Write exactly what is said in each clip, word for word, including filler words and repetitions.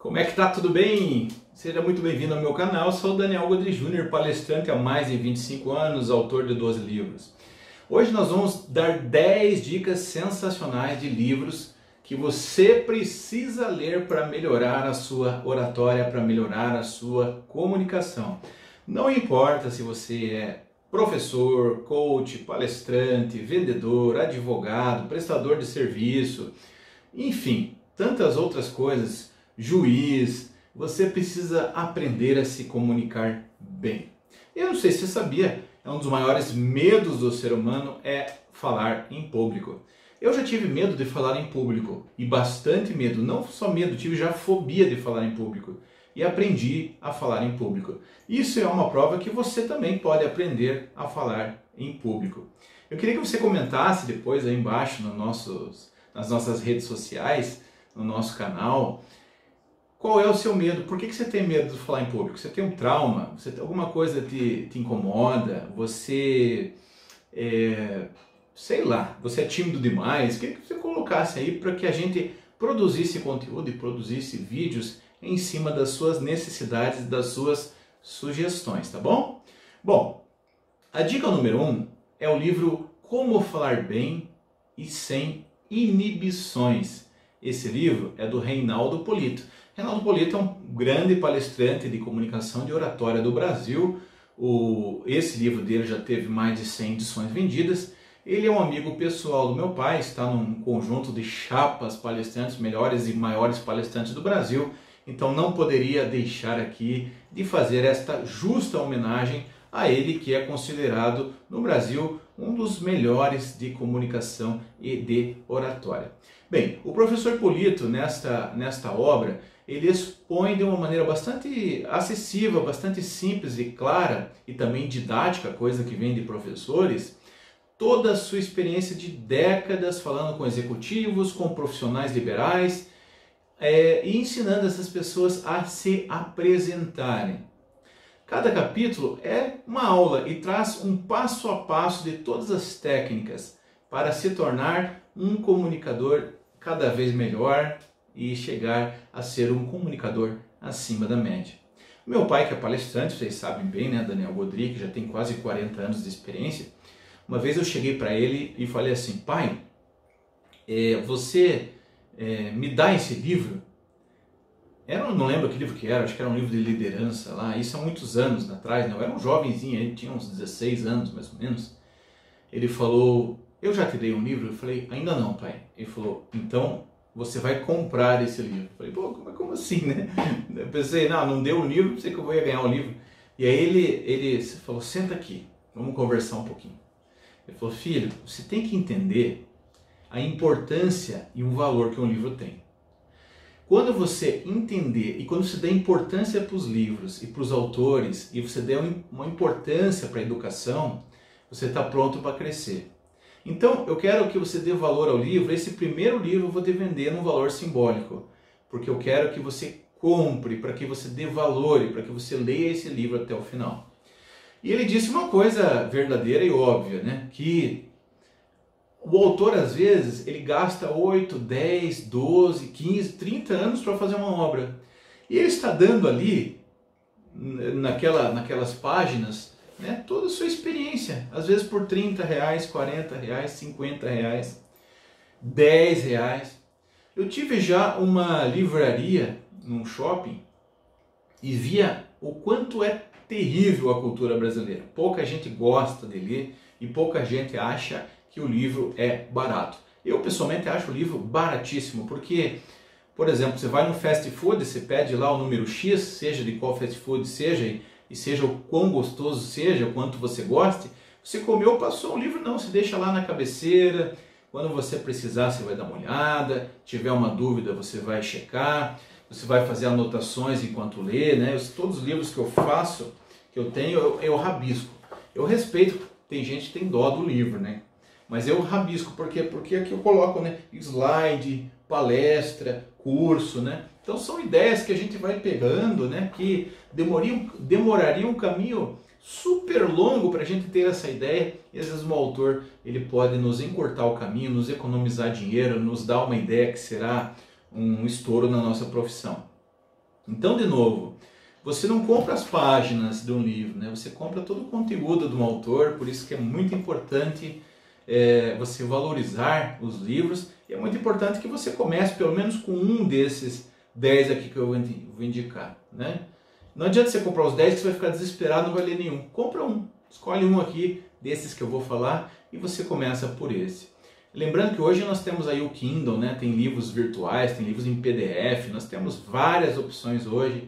Como é que tá? Tudo bem? Seja muito bem-vindo ao meu canal. Eu sou o Daniel Godri Júnior, palestrante há mais de vinte e cinco anos, autor de doze livros. Hoje nós vamos dar dez dicas sensacionais de livros que você precisa ler para melhorar a sua oratória, para melhorar a sua comunicação. Não importa se você é professor, coach, palestrante, vendedor, advogado, prestador de serviço, enfim, tantas outras coisas, juiz, você precisa aprender a se comunicar bem. Eu não sei se você sabia, é um dos maiores medos do ser humano é falar em público. Eu já tive medo de falar em público, e bastante medo, não só medo, tive já fobia de falar em público. E aprendi a falar em público. Isso é uma prova que você também pode aprender a falar em público. Eu queria que você comentasse depois aí embaixo no nossos, nas nossas redes sociais, no nosso canal, qual é o seu medo? Por que que você tem medo de falar em público? Você tem um trauma? Você tem alguma coisa te, te incomoda? Você, é, sei lá, você é tímido demais? Queria que você colocasse aí para que a gente produzisse conteúdo e produzisse vídeos em cima das suas necessidades, das suas sugestões, tá bom? Bom, a dica número um é o livro Como Falar Bem e Sem Inibições. Esse livro é do Reinaldo Polito. Reinaldo Polito é um grande palestrante de comunicação de oratória do Brasil. O, esse livro dele já teve mais de cem edições vendidas. Ele é um amigo pessoal do meu pai, está num conjunto de chapas palestrantes, melhores e maiores palestrantes do Brasil. Então não poderia deixar aqui de fazer esta justa homenagem a ele, que é considerado no Brasil um dos melhores de comunicação e de oratória. Bem, o professor Polito, nesta, nesta obra, ele expõe de uma maneira bastante acessível, bastante simples e clara, e também didática, coisa que vem de professores, toda a sua experiência de décadas falando com executivos, com profissionais liberais, é, e ensinando essas pessoas a se apresentarem. Cada capítulo é uma aula e traz um passo a passo de todas as técnicas para se tornar um comunicador cada vez melhor e chegar a ser um comunicador acima da média. Meu pai, que é palestrante, vocês sabem bem, né, Daniel Godri, que já tem quase quarenta anos de experiência, uma vez eu cheguei para ele e falei assim: pai, é, você é, me dá esse livro? Eu não lembro que livro que era, acho que era um livro de liderança lá, isso há muitos anos atrás, né? Eu era um jovenzinho, ele tinha uns dezesseis anos mais ou menos. Ele falou: eu já te dei um livro? Eu falei: ainda não, pai. Ele falou: então você vai comprar esse livro. Eu falei: pô, como, como assim, né? Eu pensei: não, não deu o livro, sei que eu vou ganhar o livro. E aí ele, ele falou: senta aqui, vamos conversar um pouquinho. Ele falou: filho, você tem que entender a importância e o valor que um livro tem. Quando você entender e quando você der importância para os livros e para os autores e você der uma importância para a educação, você está pronto para crescer. Então eu quero que você dê valor ao livro. Esse primeiro livro eu vou te vender num valor simbólico, porque eu quero que você compre, para que você dê valor e para que você leia esse livro até o final. E ele disse uma coisa verdadeira e óbvia, né? Que o autor, às vezes, ele gasta oito, dez, doze, quinze, trinta anos para fazer uma obra. E ele está dando ali, naquela, naquelas páginas, né, toda a sua experiência. Às vezes por trinta reais, quarenta reais, cinquenta reais, dez reais. Eu tive já uma livraria num shopping e via o quanto é terrível a cultura brasileira. Pouca gente gosta de ler e pouca gente acha que o livro é barato. Eu pessoalmente acho o livro baratíssimo, porque, por exemplo, você vai no fast food, você pede lá o número X, seja de qual fast food seja, e seja o quão gostoso seja, o quanto você goste, você comeu, passou o livro, não, você deixa lá na cabeceira, quando você precisar você vai dar uma olhada, tiver uma dúvida você vai checar, você vai fazer anotações enquanto lê, né? Todos os livros que eu faço, que eu tenho, eu, eu rabisco. Eu respeito, tem gente que tem dó do livro, né? Mas eu rabisco, por quê? Porque aqui eu coloco, né, slide, palestra, curso, né? Então são ideias que a gente vai pegando, né, que demoriam, demoraria um caminho super longo para a gente ter essa ideia. E às vezes o autor ele pode nos encurtar o caminho, nos economizar dinheiro, nos dar uma ideia que será um estouro na nossa profissão. Então, de novo, você não compra as páginas de um livro, né? Você compra todo o conteúdo de um autor, por isso que é muito importante é, você valorizar os livros, e é muito importante que você comece pelo menos com um desses dez aqui que eu vou indicar, né? Não adianta você comprar os dez que você vai ficar desesperado, não vai ler nenhum. Compra um, escolhe um aqui desses que eu vou falar e você começa por esse. Lembrando que hoje nós temos aí o Kindle, né? Tem livros virtuais, tem livros em P D F, nós temos várias opções hoje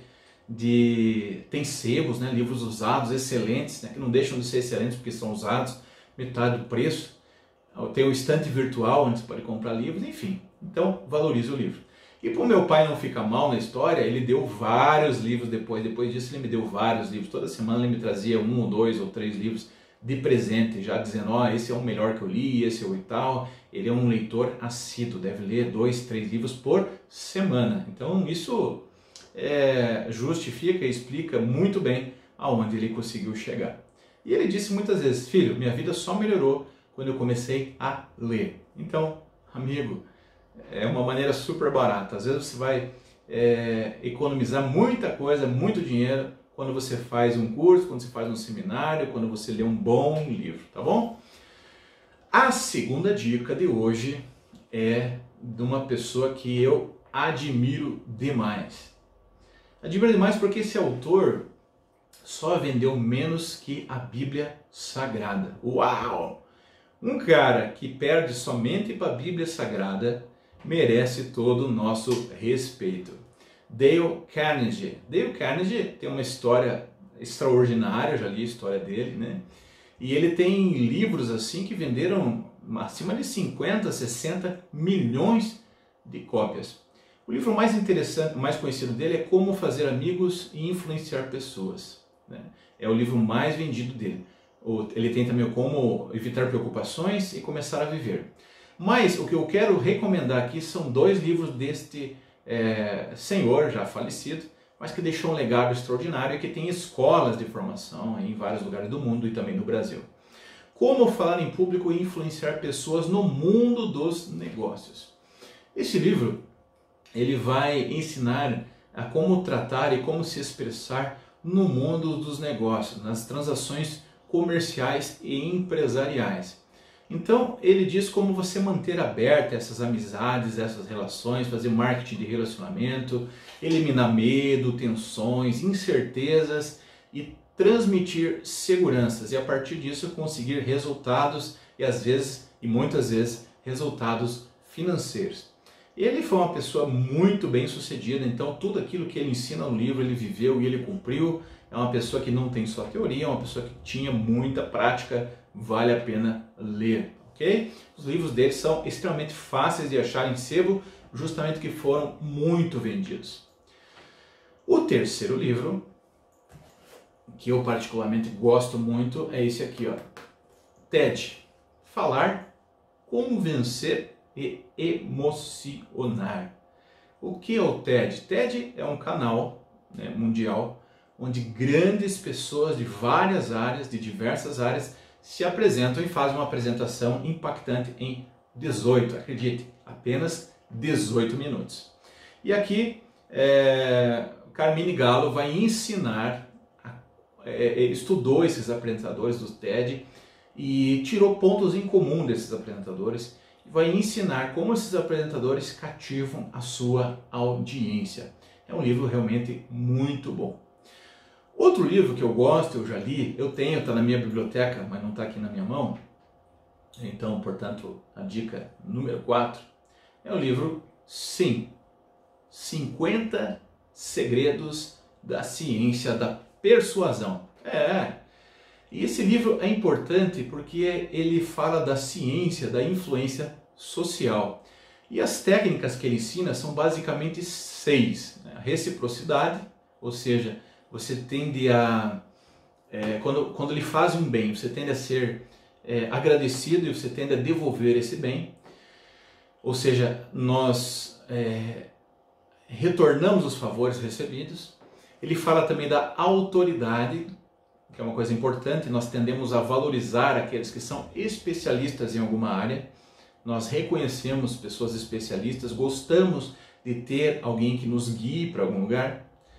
de... tem sebos, né? Livros usados, excelentes, né? Que não deixam de ser excelentes porque são usados, metade do preço. Tem o estante virtual onde você pode comprar livros, enfim. Então, valorize o livro. E para o meu pai não ficar mal na história, ele deu vários livros depois. Depois disso ele me deu vários livros. Toda semana ele me trazia um ou dois ou três livros de presente, já dizendo, ó, oh, esse é o melhor que eu li, esse é o e tal. Ele é um leitor assíduo, deve ler dois, três livros por semana. Então isso é, justifica e explica muito bem aonde ele conseguiu chegar. E ele disse muitas vezes, filho, minha vida só melhorou quando eu comecei a ler. Então, amigo, é uma maneira super barata. Às vezes você vai é, economizar muita coisa, muito dinheiro, quando você faz um curso, quando você faz um seminário, quando você lê um bom livro, tá bom? A segunda dica de hoje é de uma pessoa que eu admiro demais. Admiro demais porque esse autor só vendeu menos que a Bíblia Sagrada. Uau! Um cara que perde somente para a Bíblia Sagrada merece todo o nosso respeito. Dale Carnegie. Dale Carnegie tem uma história extraordinária, eu já li a história dele, né? E ele tem livros assim que venderam acima de cinquenta, sessenta milhões de cópias. O livro mais interessante, mais conhecido dele é Como Fazer Amigos e Influenciar Pessoas, né? É o livro mais vendido dele. Ele tem também Como Evitar Preocupações e Começar a Viver. Mas o que eu quero recomendar aqui são dois livros deste é, senhor já falecido, mas que deixou um legado extraordinário e que tem escolas de formação em vários lugares do mundo e também no Brasil. Como falar em público e influenciar pessoas no mundo dos negócios. Esse livro ele vai ensinar a como tratar e como se expressar no mundo dos negócios, nas transações comerciais e empresariais. Então ele diz como você manter aberta essas amizades, essas relações, fazer marketing de relacionamento, eliminar medo, tensões, incertezas e transmitir seguranças e a partir disso conseguir resultados e às vezes e muitas vezes resultados financeiros. Ele foi uma pessoa muito bem sucedida, então tudo aquilo que ele ensina no livro ele viveu e ele cumpriu. É uma pessoa que não tem só teoria, é uma pessoa que tinha muita prática, vale a pena ler, ok? Os livros dele são extremamente fáceis de achar em sebo, justamente porque foram muito vendidos. O terceiro livro, que eu particularmente gosto muito, é esse aqui, ó. TED, Falar, Convencer e Emocionar. O que é o TED? TED é um canal, né, mundial, onde grandes pessoas de várias áreas, de diversas áreas, se apresentam e fazem uma apresentação impactante em dezoito, acredite, apenas dezoito minutos. E aqui, é, Carmine Gallo vai ensinar, é, ele estudou esses apresentadores do TED e tirou pontos em comum desses apresentadores e vai ensinar como esses apresentadores cativam a sua audiência. É um livro realmente muito bom. Outro livro que eu gosto, eu já li, eu tenho, está na minha biblioteca, mas não está aqui na minha mão. Então, portanto, a dica número quatro é o livro Sim, cinquenta Segredos da Ciência da Persuasão. É, e esse livro é importante porque ele fala da ciência da influência social. E as técnicas que ele ensina são basicamente seis. Né? A reciprocidade, ou seja, você tende a, é, quando, quando lhe faz um bem, você tende a ser é, agradecido e você tende a devolver esse bem. Ou seja, nós é, retornamos os favores recebidos. Ele fala também da autoridade, que é uma coisa importante, nós tendemos a valorizar aqueles que são especialistas em alguma área. Nós reconhecemos pessoas especialistas, gostamos de ter alguém que nos guie para algum lugar.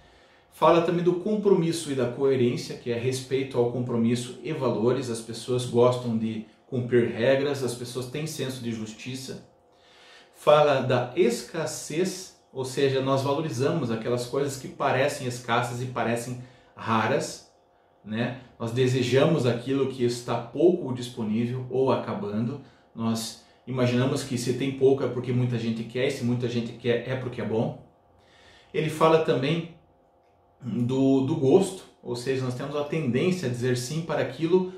Fala também do compromisso e da coerência, que é respeito ao compromisso e valores. As pessoas gostam de cumprir regras, as pessoas têm senso de justiça. Fala da escassez, ou seja, nós valorizamos aquelas coisas que parecem escassas e parecem raras, né? Nós desejamos aquilo que está pouco disponível ou acabando. Nós imaginamos que se tem pouco é porque muita gente quer, e se muita gente quer é porque é bom. Ele fala também Do, do gosto, ou seja, nós temos a tendência a dizer sim para aquilo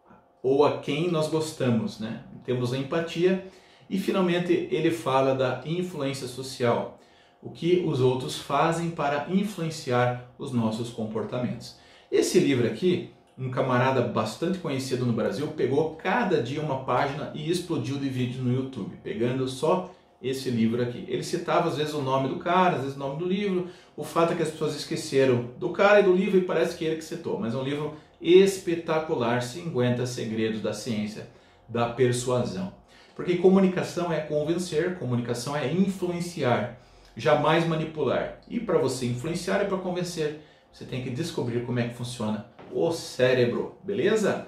ou a quem nós gostamos, né? Temos a empatia. E finalmente ele fala da influência social, o que os outros fazem para influenciar os nossos comportamentos. Esse livro aqui, um camarada bastante conhecido no Brasil, pegou cada dia uma página e explodiu de vídeo no YouTube, pegando só esse livro aqui. Ele citava às vezes o nome do cara, às vezes o nome do livro. O fato é que as pessoas esqueceram do cara e do livro e parece que ele que citou. Mas é um livro espetacular, cinquenta segredos da ciência da persuasão. Porque comunicação é convencer, comunicação é influenciar, jamais manipular. E para você influenciar e para convencer, você tem que descobrir como é que funciona o cérebro, beleza?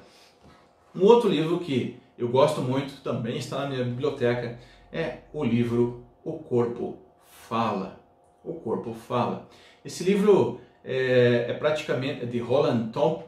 Um outro livro que eu gosto muito, também está na minha biblioteca, é o livro O Corpo Fala. O Corpo Fala. Esse livro é, é praticamente de Roland Tom,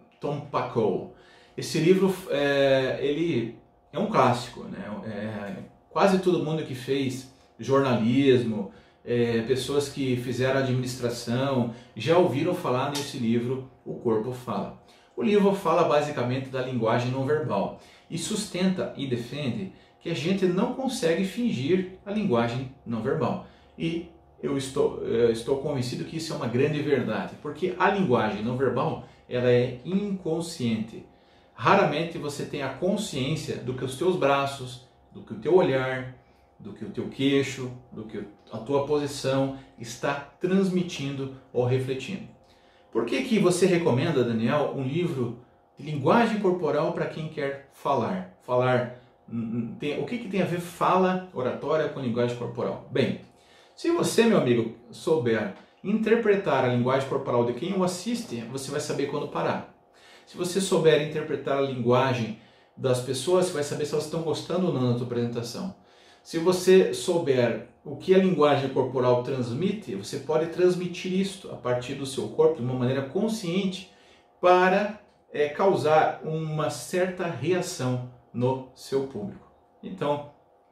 Tompakol. Esse livro é, ele é um clássico, né? É, quase todo mundo que fez jornalismo, é, pessoas que fizeram administração, já ouviram falar nesse livro O Corpo Fala. O livro fala basicamente da linguagem não verbal e sustenta e defende que a gente não consegue fingir a linguagem não verbal. E eu estou, eu estou convencido que isso é uma grande verdade, porque a linguagem não verbal ela é inconsciente. Raramente você tem a consciência do que os teus braços, do que o teu olhar, do que o teu queixo, do que a tua posição está transmitindo ou refletindo. Por que que você recomenda, Daniel, um livro de linguagem corporal para quem quer falar? Falar Tem, o que, que tem a ver fala, oratória com linguagem corporal? Bem, se você, meu amigo, souber interpretar a linguagem corporal de quem o assiste, você vai saber quando parar. Se você souber interpretar a linguagem das pessoas, você vai saber se elas estão gostando ou não da sua apresentação. Se você souber o que a linguagem corporal transmite, você pode transmitir isto a partir do seu corpo de uma maneira consciente para é, causar uma certa reação no seu público. Então,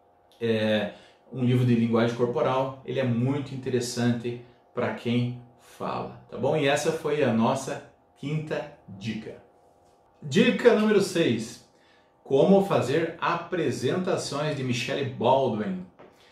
é, um livro de linguagem corporal, ele é muito interessante para quem fala, tá bom? E essa foi a nossa quinta dica. Dica número seis. Como fazer apresentações de Michelle Baldwin.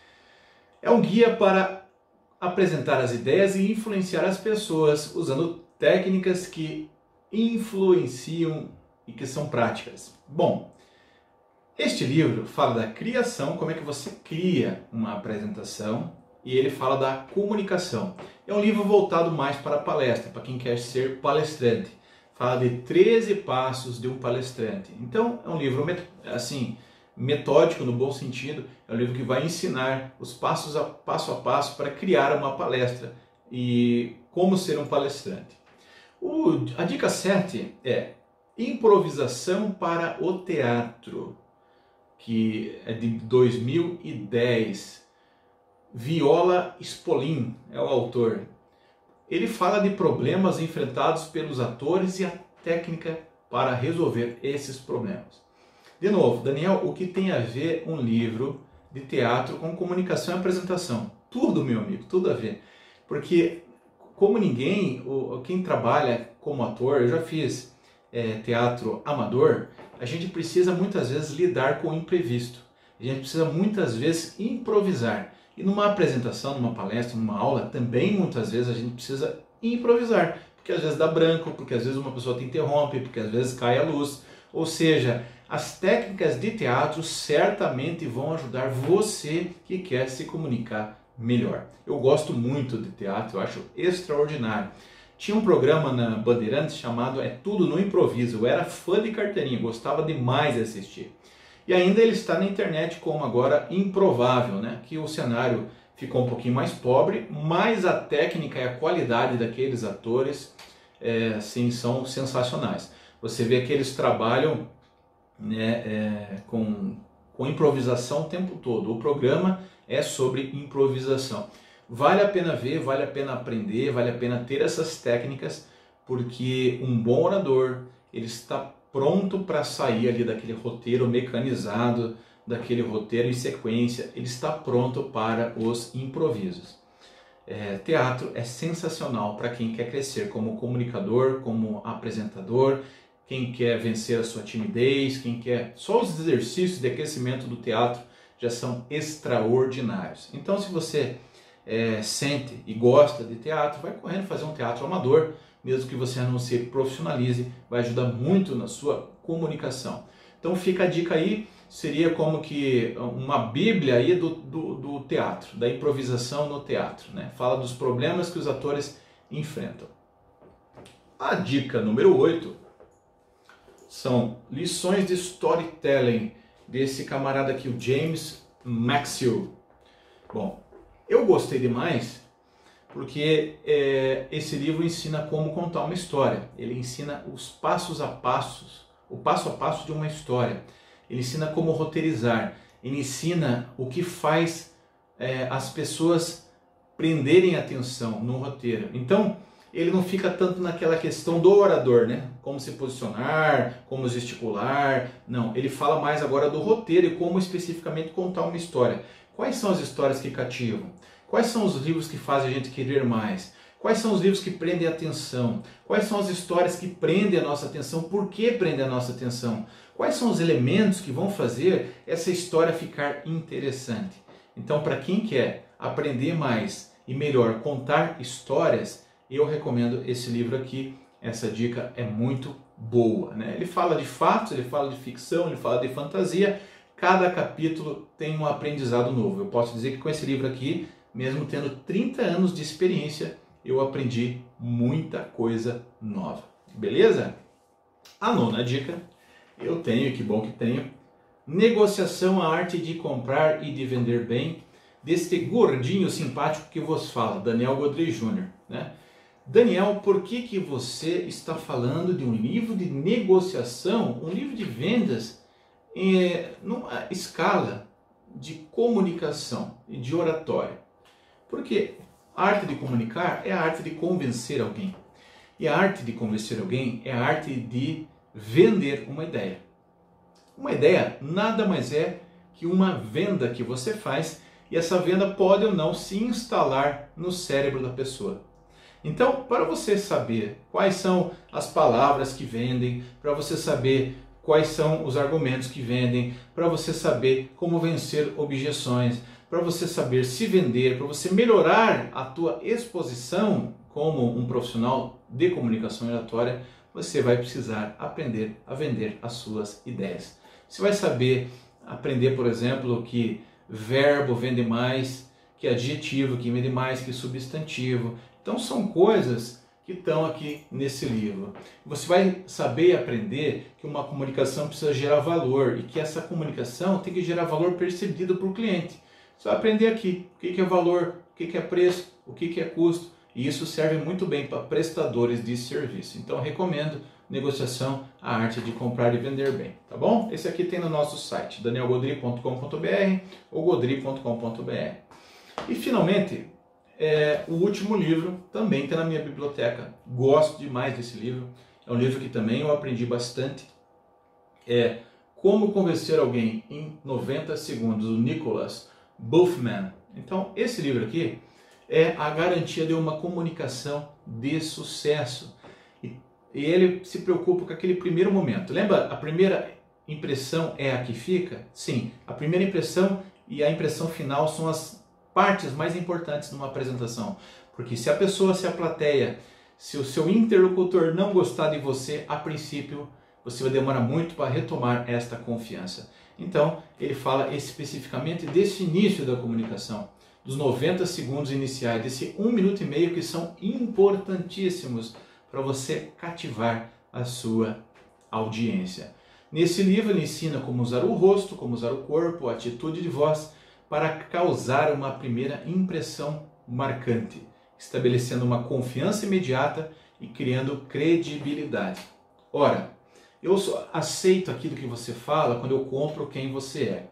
É um guia para apresentar as ideias e influenciar as pessoas usando técnicas que influenciam e que são práticas. Bom, este livro fala da criação, como é que você cria uma apresentação, e ele fala da comunicação. É um livro voltado mais para a palestra, para quem quer ser palestrante. Fala de treze passos de um palestrante. Então, é um livro assim, metódico no bom sentido, é um livro que vai ensinar os passos a passo a passo para criar uma palestra e como ser um palestrante. O, a dica sete é improvisação para o teatro, que é de dois mil e dez. Viola Spolin é o autor. Ele fala de problemas enfrentados pelos atores e a técnica para resolver esses problemas. De novo, Daniel, o que tem a ver um livro de teatro com comunicação e apresentação? Tudo, meu amigo, tudo a ver. Porque, como ninguém, quem trabalha como ator, eu já fiz é, teatro amador, a gente precisa muitas vezes lidar com o imprevisto. A gente precisa muitas vezes improvisar. E numa apresentação, numa palestra, numa aula, também muitas vezes a gente precisa improvisar. Porque às vezes dá branco, porque às vezes uma pessoa te interrompe, porque às vezes cai a luz. Ou seja, as técnicas de teatro certamente vão ajudar você que quer se comunicar melhor. Eu gosto muito de teatro, eu acho extraordinário. Tinha um programa na Bandeirantes chamado É Tudo no Improviso. Eu era fã de carteirinha, gostava demais de assistir. E ainda ele está na internet como agora Improvável, né? Que o cenário ficou um pouquinho mais pobre, mas a técnica e a qualidade daqueles atores é, sim, são sensacionais. Você vê que eles trabalham, né, é, com, com improvisação o tempo todo. O programa é sobre improvisação. Vale a pena ver, vale a pena aprender, vale a pena ter essas técnicas, porque um bom orador, ele está pronto para sair ali daquele roteiro mecanizado, daquele roteiro em sequência, ele está pronto para os improvisos. É, teatro é sensacional para quem quer crescer como comunicador, como apresentador, quem quer vencer a sua timidez, quem quer... Só os exercícios de aquecimento do teatro já são extraordinários. Então, se você é, sente e gosta de teatro, vai correndo fazer um teatro amador, mesmo que você não se profissionalize, vai ajudar muito na sua comunicação. Então fica a dica aí, seria como que uma bíblia aí do, do, do teatro, da improvisação no teatro, né? Fala dos problemas que os atores enfrentam. A dica número oito são lições de storytelling desse camarada aqui, o James Maxwell. Bom, eu gostei demais porque é, esse livro ensina como contar uma história. Ele ensina os passos a passos, o passo a passo de uma história. Ele ensina como roteirizar. Ele ensina o que faz é, as pessoas prenderem atenção no roteiro. Então, ele não fica tanto naquela questão do orador, né? Como se posicionar, como gesticular. Não, ele fala mais agora do roteiro e como especificamente contar uma história. Quais são as histórias que cativam? Quais são os livros que fazem a gente querer mais? Quais são os livros que prendem a atenção? Quais são as histórias que prendem a nossa atenção? Por que prendem a nossa atenção? Quais são os elementos que vão fazer essa história ficar interessante? Então, para quem quer aprender mais e melhor contar histórias, eu recomendo esse livro aqui. Essa dica é muito boa, né? Ele fala de fatos, ele fala de ficção, ele fala de fantasia. Cada capítulo tem um aprendizado novo. Eu posso dizer que com esse livro aqui, mesmo tendo trinta anos de experiência, eu aprendi muita coisa nova. Beleza? A nona dica, eu tenho, que bom que tenho, Negociação, a arte de comprar e de vender bem, deste gordinho simpático que vos fala, Daniel Godré Júnior, né? Daniel, por que que você está falando de um livro de negociação, um livro de vendas, em numa escala de comunicação e de oratória? Porque a arte de comunicar é a arte de convencer alguém. E a arte de convencer alguém é a arte de vender uma ideia. Uma ideia nada mais é que uma venda que você faz, e essa venda pode ou não se instalar no cérebro da pessoa. Então, para você saber quais são as palavras que vendem, para você saber quais são os argumentos que vendem, para você saber como vencer objeções, para você saber se vender, para você melhorar a tua exposição como um profissional de comunicação oratória, você vai precisar aprender a vender as suas ideias. Você vai saber aprender, por exemplo, que verbo vende mais, que adjetivo que vende mais que substantivo. Então são coisas que estão aqui nesse livro. Você vai saber e aprender que uma comunicação precisa gerar valor e que essa comunicação tem que gerar valor percebido para o cliente. Você vai aprender aqui o que é valor, o que é preço, o que é custo. E isso serve muito bem para prestadores de serviço. Então recomendo Negociação, a arte de comprar e vender bem. Tá bom? Esse aqui tem no nosso site, daniel godré ponto com ponto br ou godré ponto com ponto br. E finalmente, é, o último livro também está na minha biblioteca. Gosto demais desse livro. É um livro que também eu aprendi bastante. É Como Convencer Alguém em noventa segundos, do Nicholas Buffman. Então, esse livro aqui é a garantia de uma comunicação de sucesso. E, e ele se preocupa com aquele primeiro momento. Lembra? A primeira impressão é a que fica? Sim, a primeira impressão e a impressão final são as partes mais importantes numa apresentação. Porque se a pessoa, se a plateia, se o seu interlocutor não gostar de você, a princípio, você vai demorar muito para retomar esta confiança. Então, ele fala especificamente desse início da comunicação, dos noventa segundos iniciais, desse um minuto e meio que são importantíssimos para você cativar a sua audiência. Nesse livro ele ensina como usar o rosto, como usar o corpo, a atitude de voz, para causar uma primeira impressão marcante, estabelecendo uma confiança imediata e criando credibilidade. Ora, eu só aceito aquilo que você fala quando eu compro quem você é.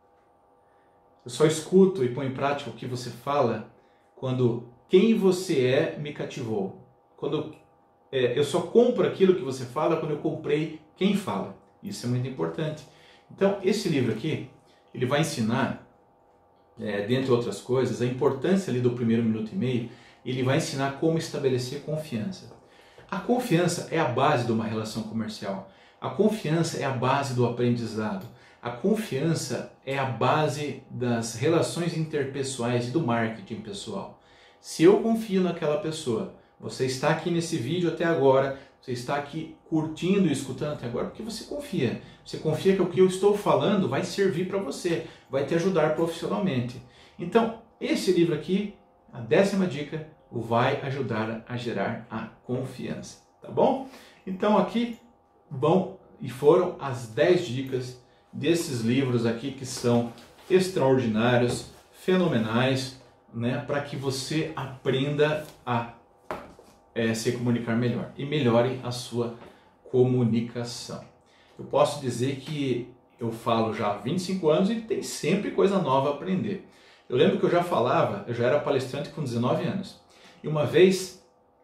Eu só escuto e ponho em prática o que você fala quando quem você é me cativou. Quando é, eu só compro aquilo que você fala quando eu comprei quem fala. Isso é muito importante. Então, esse livro aqui, ele vai ensinar, é, dentre outras coisas, a importância ali do primeiro minuto e meio. Ele vai ensinar como estabelecer confiança. A confiança é a base de uma relação comercial. A confiança é a base do aprendizado. A confiança é a base das relações interpessoais e do marketing pessoal. Se eu confio naquela pessoa, você está aqui nesse vídeo até agora, você está aqui curtindo e escutando até agora, porque você confia. Você confia que o que eu estou falando vai servir para você, vai te ajudar profissionalmente. Então, esse livro aqui, a décima dica, vai ajudar a gerar a confiança, tá bom? Então aqui vão e foram as dez dicas desses livros aqui que são extraordinários, fenomenais, né, para que você aprenda a é, se comunicar melhor e melhore a sua comunicação. Eu posso dizer que eu falo já há vinte e cinco anos e tem sempre coisa nova a aprender. Eu lembro que eu já falava, eu já era palestrante com dezenove anos. E uma vez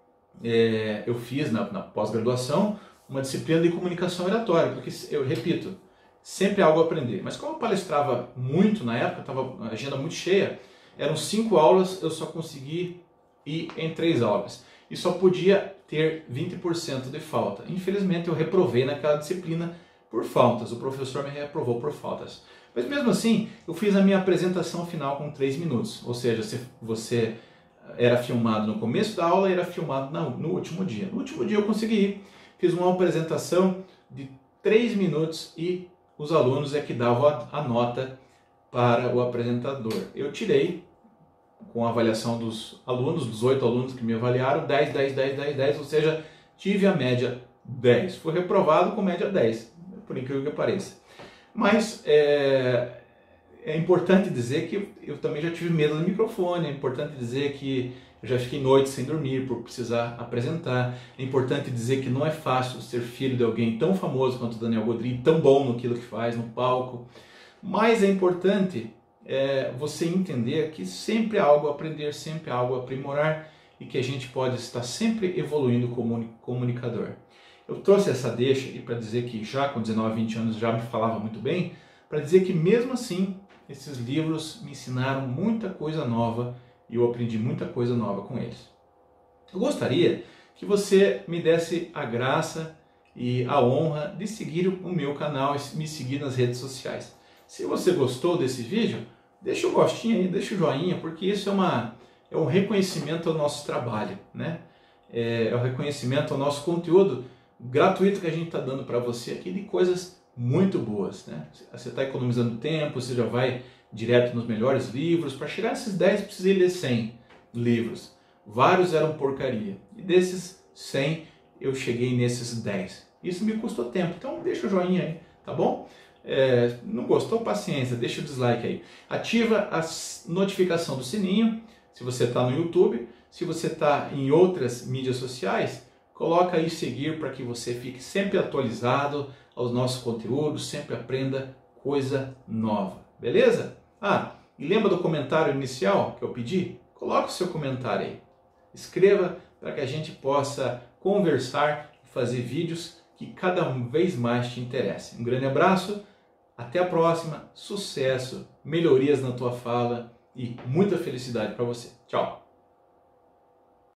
é, eu fiz na, na pós-graduação uma disciplina de comunicação oratória, porque eu repito, sempre há algo a aprender. Mas como eu palestrava muito na época, estava a agenda muito cheia, eram cinco aulas, eu só consegui ir em três aulas. E só podia ter vinte por cento de falta. Infelizmente eu reprovei naquela disciplina por faltas, o professor me reprovou por faltas. Mas mesmo assim, eu fiz a minha apresentação final com três minutos, ou seja, se você era filmado no começo da aula e era filmado no último dia. No último dia eu consegui ir, fiz uma apresentação de três minutos e os alunos é que davam a nota para o apresentador. Eu tirei, com a avaliação dos alunos, dos oito alunos que me avaliaram, dez, dez, dez, dez, dez, ou seja, tive a média dez. Fui reprovado com média dez, por incrível que pareça. Mas é... É importante dizer que eu também já tive medo do microfone, é importante dizer que eu já fiquei noites sem dormir por precisar apresentar, é importante dizer que não é fácil ser filho de alguém tão famoso quanto o Daniel Godry, tão bom no que faz, no palco, mas é importante é, você entender que sempre há algo a aprender, sempre há algo a aprimorar e que a gente pode estar sempre evoluindo como comunicador. Eu trouxe essa deixa e para dizer que já com dezenove, vinte anos já me falava muito bem, para dizer que mesmo assim esses livros me ensinaram muita coisa nova e eu aprendi muita coisa nova com eles. Eu gostaria que você me desse a graça e a honra de seguir o meu canal e me seguir nas redes sociais. Se você gostou desse vídeo, deixa o gostinho aí, deixa o joinha, porque isso é, uma, é um reconhecimento ao nosso trabalho, né? É, é um reconhecimento ao nosso conteúdo gratuito que a gente está dando para você aqui de coisas muito boas, né? Você está economizando tempo, você já vai direto nos melhores livros. Para chegar a esses dez, precisei ler cem livros. Vários eram porcaria. E desses cem, eu cheguei nesses dez. Isso me custou tempo. Então, deixa o joinha aí, tá bom? É, não gostou? Paciência, deixa o dislike aí. Ativa a notificação do sininho, se você está no YouTube. Se você está em outras mídias sociais, coloca aí seguir para que você fique sempre atualizado aos nossos conteúdos, sempre aprenda coisa nova, beleza? Ah, e lembra do comentário inicial que eu pedi? Coloque o seu comentário aí. Escreva para que a gente possa conversar e fazer vídeos que cada vez mais te interessem. Um grande abraço, até a próxima, sucesso, melhorias na tua fala e muita felicidade para você. Tchau!